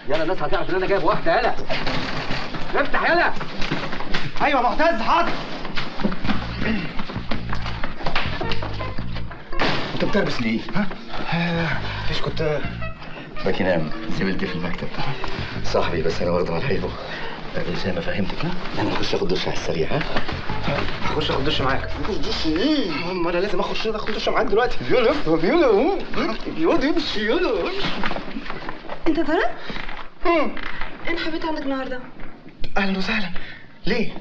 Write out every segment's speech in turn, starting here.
يلا الناس هتعرف ان انا جايب واحده. يلا افتح يلا. ايوه معتز حاضر. انت بتلبس ليه؟ مفيش كنت باكنام زميلتي في المكتب صاحبي بس انا برضه ملحقه. زي ما فهمتك انا هخش اخد دش على السريع. هخش اخد دش معاك. اخد دش ايه؟ ما انا لازم اخد دش معاك دلوقتي. يلا يلا امشي يلا. انت طارق؟ انا حبيت عندك النهارده. اهلا وسهلا. ليه؟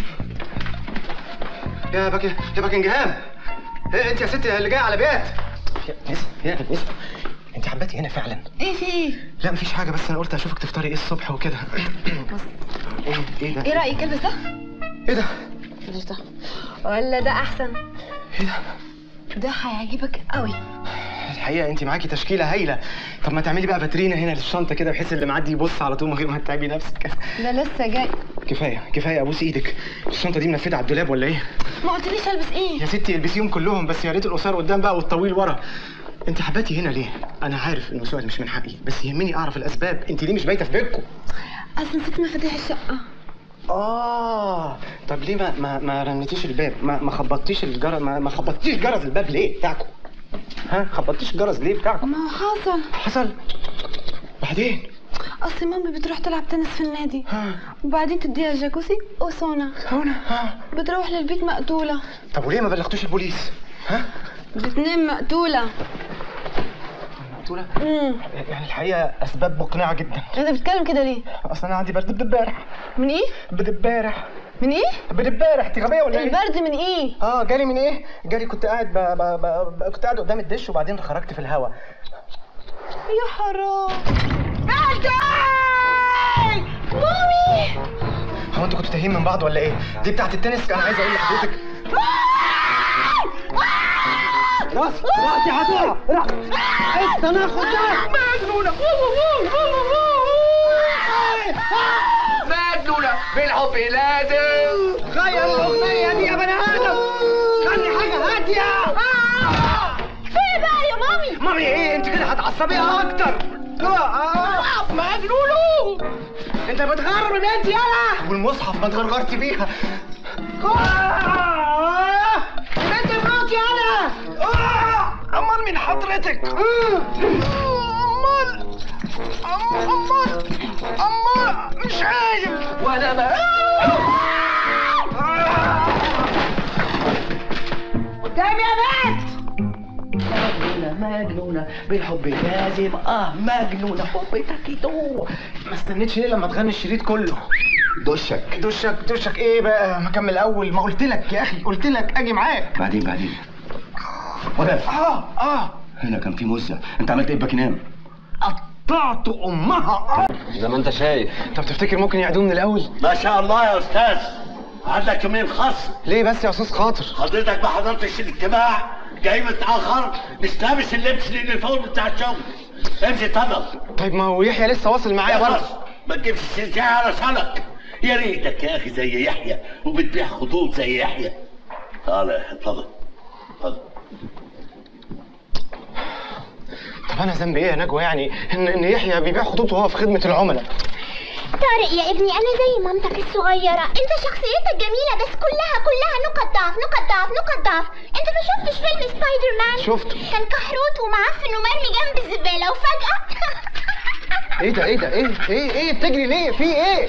يا باكنجهام. انت يا ستي اللي جايه على بيات. يا نسمة انت حباتي هنا فعلا؟ ايه في ايه؟ لا مفيش حاجه بس انا قلت اشوفك تفطري ايه الصبح وكده. بص ايه ده؟ ايه رايك البس ده؟ ايه ده؟ بلاش ده ولا ده احسن؟ ايه ده؟ ده هيعجبك قوي. الحقيقه انت معاكي تشكيله هايله. طب ما تعملي بقى فاترينا هنا للشنطه كده بحيث اللي معدي يبص على طول من غير ما تتعبي نفسك. ده لسه جاي. كفايه ابوس ايدك. الشنطه دي منفذه على الدولاب ولا ايه؟ ما قلتليش البس ايه؟ يا ستي البسيهم كلهم بس يا ريت القصار قدام بقى والطويل ورا. انت حباتي هنا ليه؟ انا عارف انه سؤال مش من حقي بس يهمني اعرف الاسباب. انت ليه مش بايته في بيتكم؟ اصل نسيت مفاتيح الشقه. طب ليه ما رنتيش الباب؟ ما خبطتيش الجرس؟ ما خبطتيش جرس الباب ليه بتاعكم؟ خبطتيش الجرس ليه بتاعكم؟ ما هو حصل. بعدين؟ اصل مامي بتروح تلعب تنس في النادي وبعدين تديها جاكوزي وسونا. بتروح للبيت مقتوله. طب وليه ما بلغتوش البوليس؟ بتنام مقتوله. مقتوله؟ يعني الحقيقه اسباب مقنعه جدا. انت بتتكلم كده ليه؟ اصل انا عندي برد امبارح. من ايه؟ امبارح. من ايه؟ امبارح. انت غبيه ولا ايه؟ البرد من ايه؟ جالي من ايه؟ جالي كنت قاعد كنت قاعد قدام الدش وبعدين خرجت في الهوا. يا حرام. مامي. هو انتوا كنتوا تايهين من بعض ولا ايه؟ دي بتاعت التنس. انا عايز اقول لحضرتك راسي هتقع. استنى اخد ده. مجنونه بالحب لازم غير الاغنيه دي يا بني ادم. خلي حاجه هاديه. فين بقى يا مامي؟ مامي ايه؟ انت كده هتعصبيها اكتر. مجنونه. انت بتغرر من انت يالا. والمصحف ما اتغرغرتي بيها. انت مراتي انا. امال من حضرتك؟ امال مش عايز. وانا ما قدامي يا بنت. مجنونه بالحب لازم مجنونه حبتك تو. ما استنيتش ليه لما تغني الشريط كله؟ دشك ايه بقى؟ ما كمل الاول. ما قلت لك يا اخي، قلت لك اجي معاك. بعدين وقف. هنا كان في مزه. انت عملت ايه باكنام؟ قطعت امها زي ما انت شايف. طب تفتكر ممكن يعيدوه من الاول؟ ما شاء الله يا استاذ. عندك يومين خصم. ليه بس يا استاذ خاطر؟ حضرتك ما حضرتش الاجتماع، جاي متاخر، مش لابس اللبس اليونيفورم بتاع الشغل. امشي اتفضل. طيب ما هو يحيى لسه واصل معايا برضه. ما تجيبش السلسله على شنك. يا ريتك يا اخي زي يحيى وبتبيع خطوط زي يحيى. تعالى يا يحيى اتفضل. طب انا ذنبي ايه يا نجوى يعني ان يحيى بيبيع خطوط وهو في خدمه العملاء؟ طارق يا ابني انا زي مامتك الصغيره. انت شخصيتك جميله بس كلها نقط ضعف. انت ما شفتش فيلم سبايدر مان؟ شفته. كان كحروت ومعفن ومرمي جنب الزباله وفجاه ايه ده ايه بتجري ليه؟ في ايه؟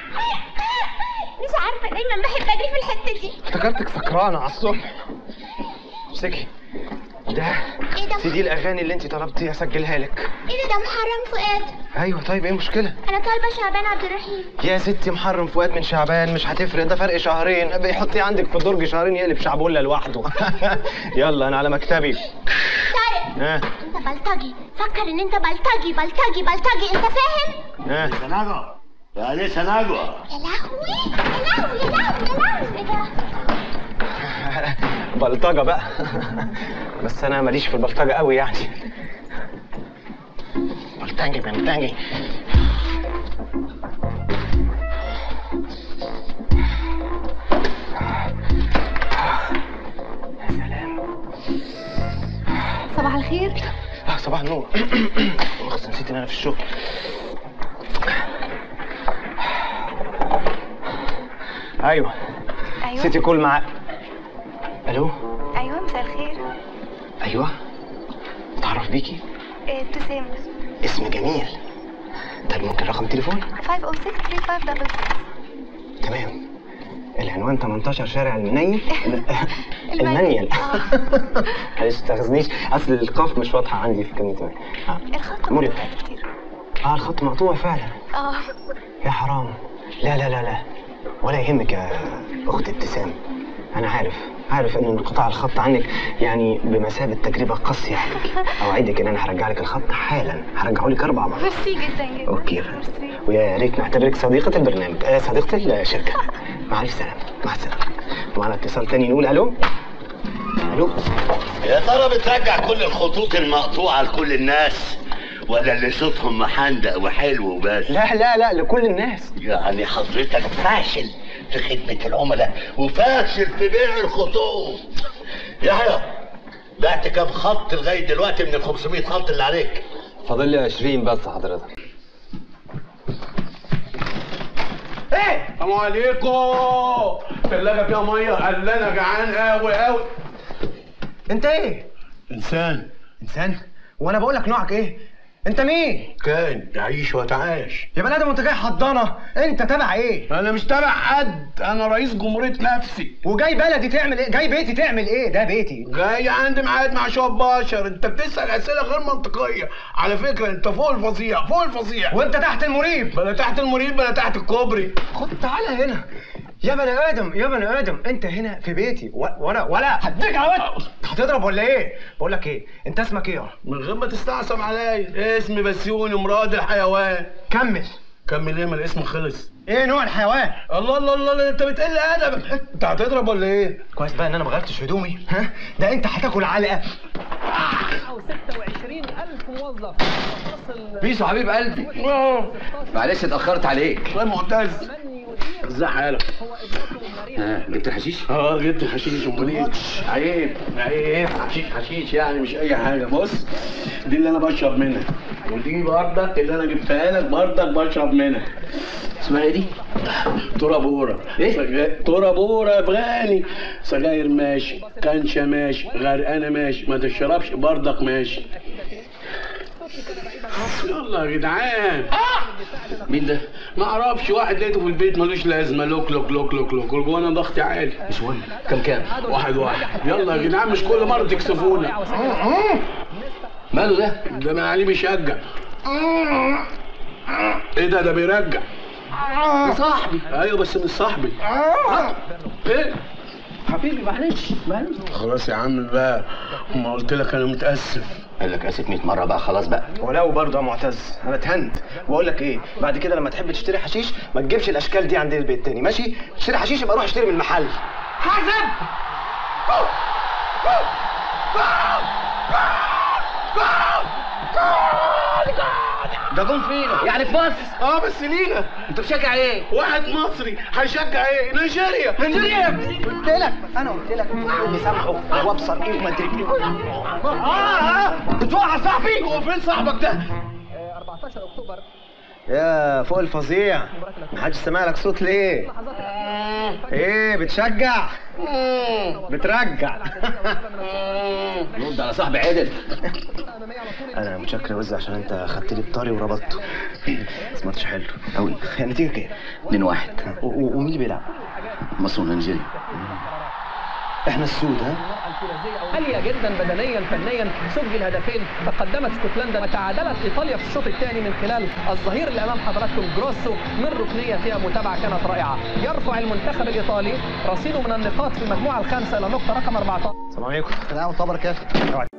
مش عارفه دايما بحب اجري في الحته دي. افتكرتك سكرانه على الصبح. امسكي ده. ايه ده؟ سي دي الاغاني اللي انت طلبتي اسجلها لك. ايه ده محرم فؤاد. ايوه طيب ايه المشكله؟ انا طالبه شعبان عبد الرحيم. يا ستي محرم فؤاد من شعبان مش هتفرق، ده فرق شهرين. بيحطيه عندك في الدرج شهرين يقلب شعبولة لوحده. يلا انا على مكتبي. طارق انت بلطجي. فكر ان انت بلطجي انت فاهم؟ سناجو يا ليه سناجو. يا لهوي ايه ده؟ بلطجة بقى. بس انا ماليش في البلطجة قوي يعني. بلطجي يا سلام. صباح الخير. صباح النور. نسيت ان انا في الشغل. ايوه سيتي كول معاك. الو. ايوه مساء الخير. ايوه اتعرف بيكي؟ ابتسام. اسم جميل. طيب ممكن رقم تليفون؟ 506-3566. تمام. العنوان 18 شارع المنيل. المنيل. معلش تاخذنيش، اصل القاف مش واضحه عندي في كلمه. الخط مقطوع كتير. الخط مقطوع فعلا. يا حرام. لا لا لا لا ولا يهمك يا اخت ابتسام، انا عارف ان انقطاع الخط عنك يعني بمثابه تجربه قاسيه عليك. اوعدك ان انا هرجع لك الخط حالا، هرجعه لك 4 مرات. ميرسي جدا جدا. اوكي يا فندم، ويا ريت نعتبرك صديقه البرنامج، صديقه الشركه. مع الف سلامه. مع السلامه. ومعنا اتصال تاني، نقول الو. الو. يا ترى بترجع كل الخطوط المقطوعه لكل الناس ولا اللي صوتهم محندق وحلو وبس؟ لا لا لا لكل الناس. يعني حضرتك فاشل في خدمة العملاء وفاشل في بيع الخطوط. يحيى بعت كام خط لغاية دلوقتي من ال 500 خط اللي عليك؟ فاضل لي 20 بس حضرتك. ايه؟ السلام عليكم. الثلاجة فيها مية، قال لي انا جعان قوي قوي. انت ايه؟ انسان. وانا بقول لك نوعك ايه؟ انت مين؟ كان يعيش وتعاش. يا بني ادم وانت جاي حضانه، انت تبع ايه؟ انا مش تبع حد، انا رئيس جمهورية نفسي. وجاي بلدي تعمل ايه؟ جاي بيتي تعمل ايه؟ ده بيتي. جاي عندي ميعاد مع شوية بشر، انت بتسأل اسئلة غير منطقية. على فكرة انت فوق الفظيع، فوق الفظيع. وانت تحت المريب. بلا تحت المريب بلا تحت الكوبري. خد تعالى هنا. يا بني ادم انت هنا في بيتي ولا هديك على وجهك. هتضرب ولا ايه؟ بقول لك ايه، انت اسمك ايه؟ من غير ما تستعصم عليا، اسمي بسيوني مراد الحيوان. كمل ايه؟ ما الاسم خلص. ايه نوع الحيوان؟ الله انت بتقل ادبك. انت هتضرب ولا ايه؟ كويس بقى ان انا ما غيرتش هدومي. ها ده انت هتاكل علقه. 26,000 موظف. بيسو حبيب قلبي، معلش اتاخرت عليك. يا معتز ازاي حالك؟ جبت الحشيش؟ جبت الحشيش. امال ايه؟ عيب حشيش يعني مش اي حاجه. بص دي اللي انا بشرب منها، ودي بردك اللي انا جبتها لك بردك بشرب منها. اسمها ايه دي؟ ترابورة. ايه؟ ترابورة افغاني. سجاير ماشي، كنشة ماشي، غرقانة ماشي، ما تشربش بردك ماشي. يلا يا جدعان. مين ده؟ ما اعرفش، واحد لقيته في البيت ملوش لازمه. لوك لوك لوك لوك لوك، وانا ضغطي عالي. مش مهم. كام؟ 1. يلا يا جدعان مش كل مره تكسفونا. ماله ده؟ ده من عليه بيشجع. ايه ده بيرجع. ده صاحبي. ايوه بس مش صاحبي. ايه حبيبي معلش. خلاص يا عم بقى، ما قلت لك انا متاسف. قال لك اسف 100 مره بقى، خلاص بقى. ولو برضه يا معتز انا اتهنت. واقول لك ايه، بعد كده لما تحب تشتري حشيش ما تجيبش الاشكال دي عندنا البيت تاني، ماشي؟ تشتري حشيش يبقى روح اشتري من المحل. حازم. ده جون فينا يعني في مصر. بس لينا. انت بتشجع ايه؟ واحد مصري هيشجع ايه؟ نيجيريا. قلت لك اللي سامحه وابصر ايه وما ادري ايه. بتوقع صاحبي. هو فين صاحبك ده؟ 14 اكتوبر. يا فوق الفظيع، محدش سامع لك صوت ليه؟ ايه بتشجع؟ بترجع. رد على صاحبي عدل. انا متشكر يا وز عشان انت خدت لي بطاري وربطته. سمعتش حلو قوي. النتيجه كام؟ 2-1. ومين اللي بيلعب؟ مصر ونيجيريا. احنا السود. ها؟ عالية جدا بدنيا فنيا، سجل هدفين، تقدمت اسكتلندا وتعادلت ايطاليا في الشوط الثاني من خلال الظهير اللي امام حضراتكم جروسو من ركنيه فيها متابعه كانت رائعه. يرفع المنتخب الايطالي رصيده من النقاط في المجموعه الخامسه الى نقطه رقم 14. السلام عليكم. السلام ورحمه الله وبركاته.